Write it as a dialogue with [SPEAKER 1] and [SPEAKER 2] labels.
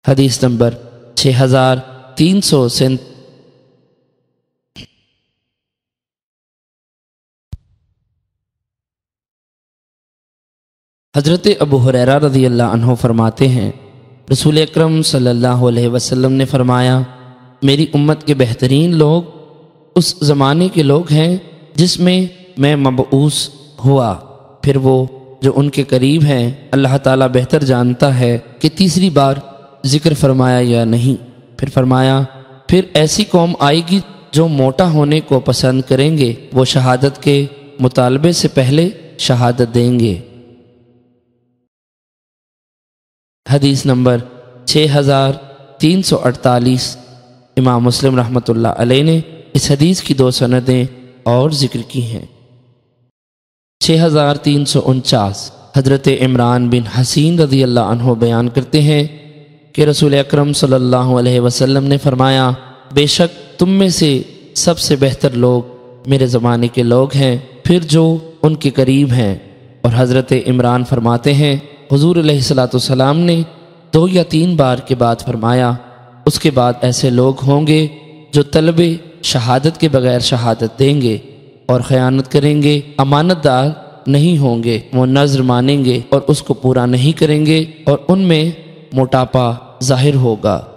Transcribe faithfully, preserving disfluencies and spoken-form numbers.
[SPEAKER 1] حدیث نمبر چھ ہزار تین سو سینت حضرت ابو ہریرہ رضی اللہ عنہ فرماتے ہیں، رسول اکرم صلی اللہ علیہ وسلم نے فرمایا، میری امت کے بہترین لوگ اس زمانے کے لوگ ہیں جس میں میں مبعوث ہوا، پھر وہ جو ان کے قریب ہیں اللہ تعالیٰ بہتر جانتا ہے کہ تیسری بار ذکر فرمایا یا نہیں۔ پھر فرمایا، پھر ایسی قوم آئے گی جو موٹا ہونے کو پسند کریں گے، وہ شہادت کے مطالبے سے پہلے شہادت دیں گے۔ حدیث نمبر چھ ہزار تین سو اڑتالیس، امام مسلم رحمۃ اللہ علیہ نے اس حدیث کی دو سندیں اور ذکر کی ہیں۔ چھ ہزار تین سو انچاس، حضرت عمران بن حسین رضی اللہ عنہ بیان کرتے ہیں کہ رسول اکرم صلی اللہ علیہ وسلم نے فرمایا، بے شک تم میں سے سب سے بہتر لوگ میرے زمانے کے لوگ ہیں، پھر جو ان کے قریب ہیں۔ اور حضرت عمران فرماتے ہیں، حضور علیہ الصلاۃ والسلام نے دو یا تین بار کے بعد فرمایا، اس کے بعد ایسے لوگ ہوں گے جو طلب شہادت کے بغیر شہادت دیں گے اور خیانت کریں گے، امانت دار نہیں ہوں گے، وہ نذر مانیں گے اور اس کو پورا نہیں کریں گے، اور ان میں موٹاپا ظاہر ہوگا۔